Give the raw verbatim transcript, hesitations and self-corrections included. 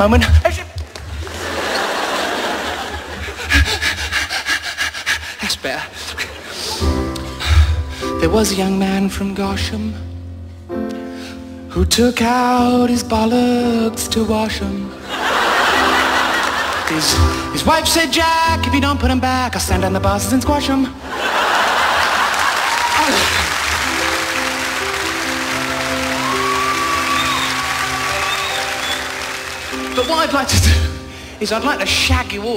moment. That's better. There was a young man from Gosham who took out his bollocks to wash 'em. His, his wife said, Jack, if you don't put 'em back, I'll stand on the buses and squash 'em. But what I'd like to do is I'd like to shag you all.